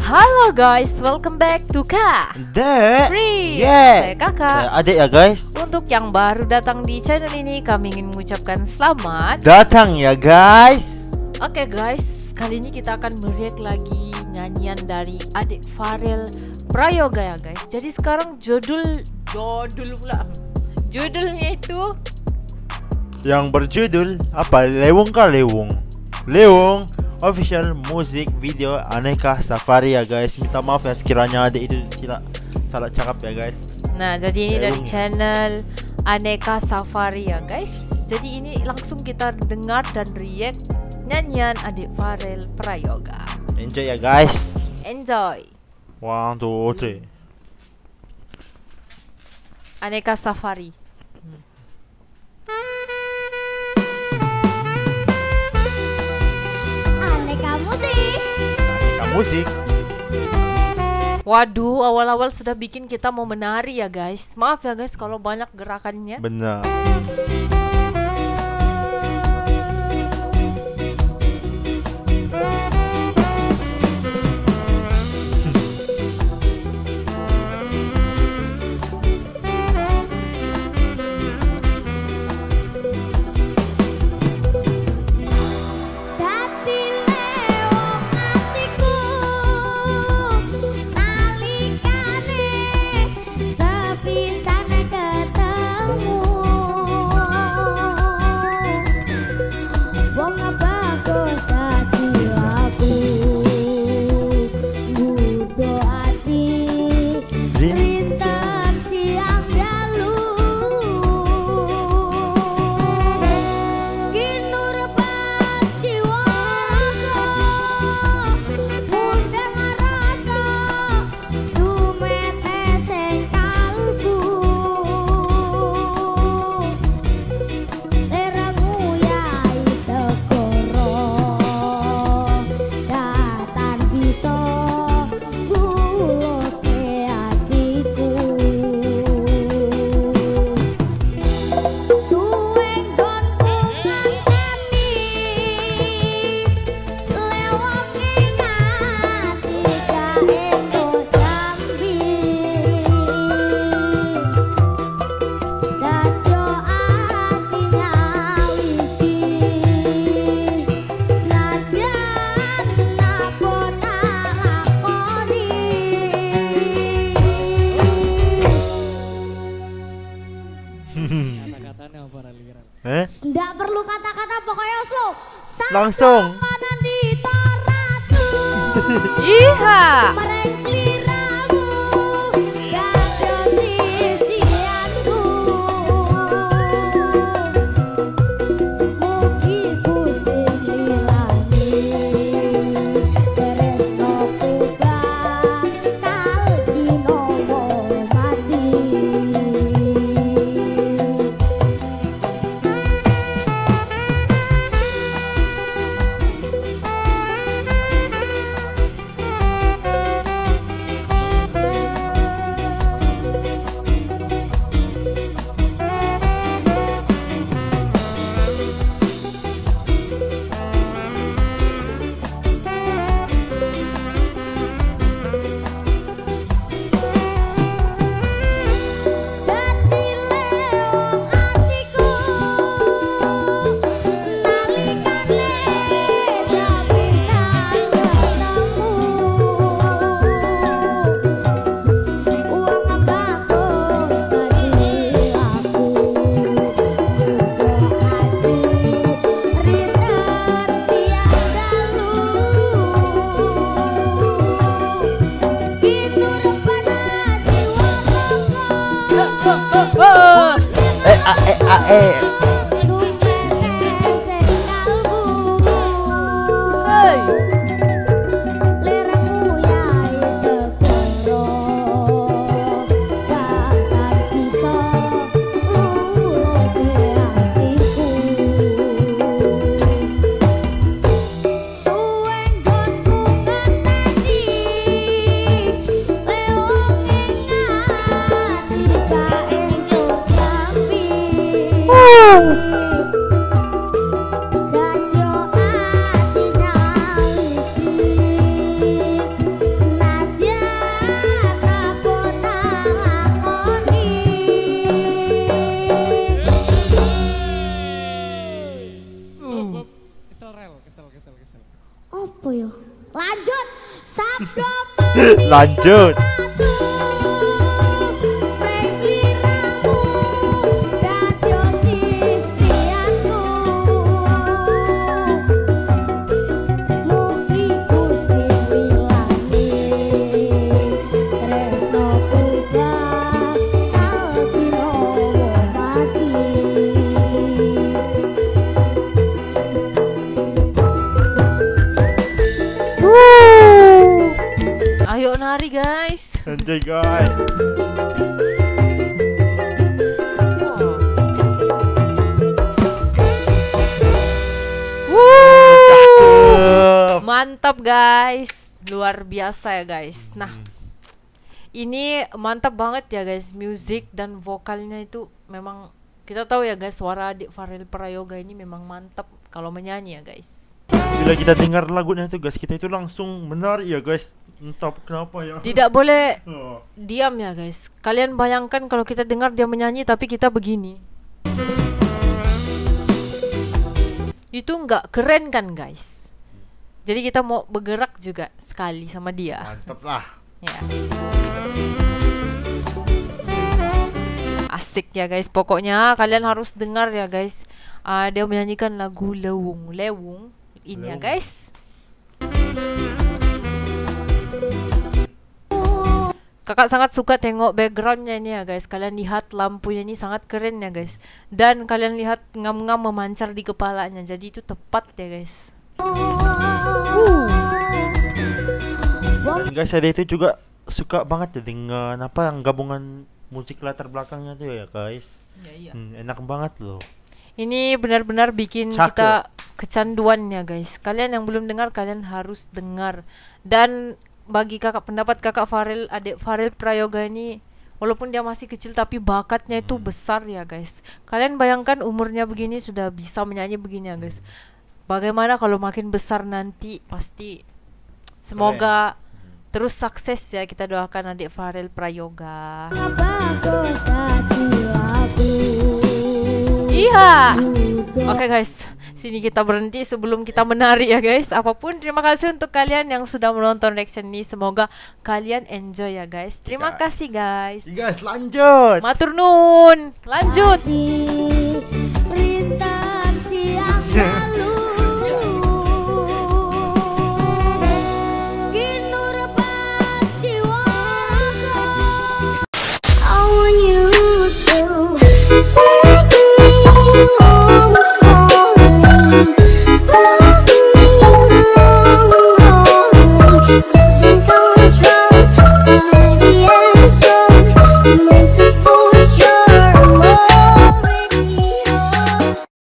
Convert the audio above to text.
Halo guys, welcome back to Kak Free. Saya Kakak. Saya Adik ya guys. Untuk yang baru datang di channel ini, kami ingin mengucapkan selamat datang ya guys. Oke guys, kali ini kita akan meriak lagi nyanyian dari Adik Farel Prayoga ya guys. Jadi sekarang judulnya itu yang berjudul apa? Lewung kah Lewung? Lewung official music video Aneka Safari ya guys. Minta maaf ya sekiranya Adik itu salah cakap ya guys. Nah, jadi ini dari Lewung. channel Aneka Safari ya guys. Jadi ini langsung kita dengar dan react nyanyian Adik Farel Prayoga. Enjoy ya guys. Enjoy. 1, 2, 3. Aneka Safari. Aneka musik. Aneka musik. Waduh, awal-awal sudah bikin kita mau menari ya guys. Maaf ya guys kalau banyak gerakannya. Benar. Dadi lewong atiku nalikane sepisane ketemu wong bagus dadi aku ngudho ati rinten siang dalu kinur jiwa mundeng rasa tumete sing kalbu leramu yai segoro datan bisa luluke atiku suweng gonku nganteni lewong ngati kaendo jambi dadyo ati nyawiji senajan napa lakoni. Kata-katanya apa aliran? Nggak perlu kata-kata pokoknya slow. Langsung. Panan di toratu. Iha. Mareng sliramu dado sisianku. Mugi Gusti lilani tresnoku bakal dinomo mati. Dadi lewong atiku nalikane sepisan ketemu wong bagus dadi aku ati rinten siang dalu kinur panati wong tumete sing kalbu leramu yai segoro bakal bisa luluke atiku suweng gonku ngenteni lewong ngati kaendo jambi Apa ya? Lanjut. Sabdo Lanjut. Ayo nari guys. Enjoy guys. Mantap guys, luar biasa ya guys. Nah, ini mantap banget ya guys, musik dan vokalnya itu memang kita tahu ya guys, suara adik Farel Prayoga ini memang mantap kalau menyanyi ya guys. Bila kita dengar lagunya itu guys, kita itu langsung menari ya guys. Entah kenapa ya. Tidak boleh Oh. diam ya guys. Kalian bayangkan kalau kita dengar dia menyanyi tapi kita begini. Itu nggak keren kan guys. Jadi kita mau bergerak juga sekali sama dia. Mantap lah. Ya. Asik ya guys. Pokoknya kalian harus dengar ya guys. Dia menyanyikan lagu Lewung. Lewung ini ya Lewung. guys. Kakak sangat suka tengok backgroundnya ini ya guys. Kalian lihat lampunya ini sangat keren ya guys. Dan kalian lihat ngam-ngam memancar di kepalanya. Jadi itu tepat ya guys. Dan guys, ada itu juga suka banget ya dengan apa yang gabungan musik latar belakangnya tuh ya guys. Ya, iya. Enak banget loh. Ini benar-benar bikin Cakep. kita kecanduan ya guys. Kalian yang belum dengar, kalian harus dengar. Dan bagi pendapat kakak Farel, adik Farel Prayoga ini, walaupun dia masih kecil tapi bakatnya itu besar ya guys. Kalian bayangkan umurnya begini sudah bisa menyanyi begini ya guys. Bagaimana kalau makin besar nanti, pasti semoga terus sukses ya. Kita doakan adik Farel Prayoga. Iya. Oke guys, sini kita berhenti sebelum kita menari ya guys. Apapun, terima kasih untuk kalian yang sudah menonton reaction ini. Semoga kalian enjoy ya guys. Terima kasih guys. Guys, lanjut. Matur nuwun. Lanjut. Hati